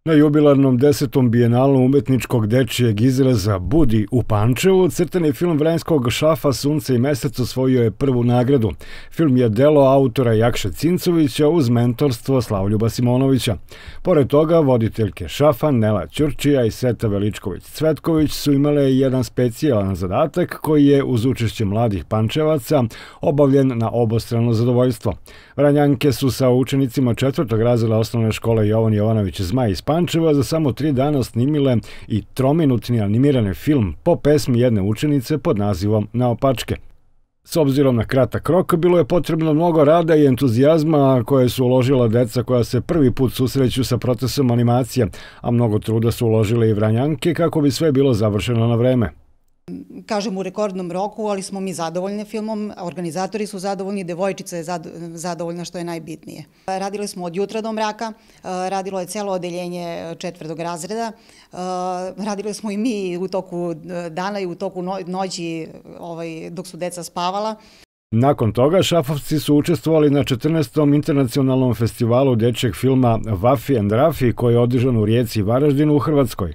Na jubilarnom 10. bijenalu umetničkog dečijeg izraza Budi u Pančevu, crtani film vranjskog šafa Sunce i mesec osvojio je prvu nagradu. Film je delo autora Jakše Cincovića uz mentorstvo Slavljuba Simonovića. Pored toga, voditeljke šafa Nela Ćurčija i Sveta Veličković-Cvetković su imale jedan specijalan zadatak koji je uz učešće mladih Pančevaca obavljen na obostrano zadovoljstvo. Vranjanke su sa učenicima 4. razreda osnovne škole Jovan Jovanović Zmaj iz Pančeva za samo 3 dana snimile i trominutni animirani film po pesmi jedne učenice pod nazivom Naopačke. S obzirom na kratak rok, bilo je potrebno mnogo rada i entuzijazma koje su uložila deca koja se prvi put susreću sa procesom animacije, a mnogo truda su uložile i Vranjanke kako bi sve bilo završeno na vreme. Kažem u rekordnom roku, ali smo mi zadovoljni filmom, organizatori su zadovoljni, devojčica je zadovoljna, što je najbitnije. Radili smo od jutra do mraka, radilo je celo odeljenje 4. razreda, radili smo i mi u toku dana i u toku noći dok su deca spavala. Nakon toga, šafovci su učestvovali na 14. internacionalnom festivalu dečjeg filma Vafi and Rafi koji je održan u Rijeci i Varaždinu u Hrvatskoj.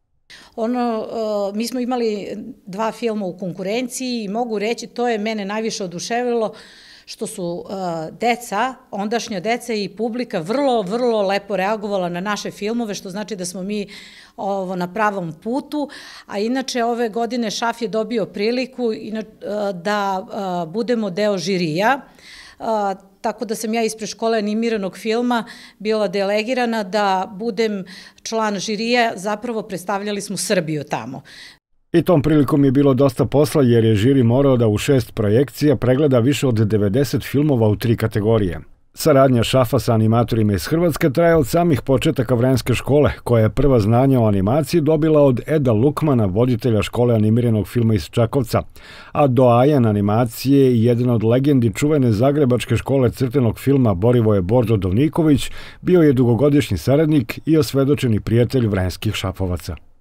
Mi smo imali 2 filma u konkurenciji i mogu reći, to je mene najviše oduševilo, što su deca, ondašnja deca i publika vrlo lepo reagovala na naše filmove, što znači da smo mi na pravom putu, a inače ove godine šaf je dobio priliku da budemo deo žirija, tako da sam ja ispred škole animiranog filma bila delegirana da budem član žirija, zapravo predstavljali smo Srbiju tamo. I tom prilikom je bilo dosta posla jer je žiri morao da u 6 projekcija pregleda više od 90 filmova u 3 kategorije. Saradnja šafa sa animatorima iz Hrvatske traje od samih početaka Vranjske škole, koja je prva znanja o animaciji dobila od Eda Lukmana, voditelja škole animiranog filma iz Čakovca, a doajen animacije i jedan od legendi čuvene zagrebačke škole crtenog filma Borivoje Bordo Dovniković bio je dugogodišnji saradnik i osvedočeni prijatelj vranjskih šafovaca.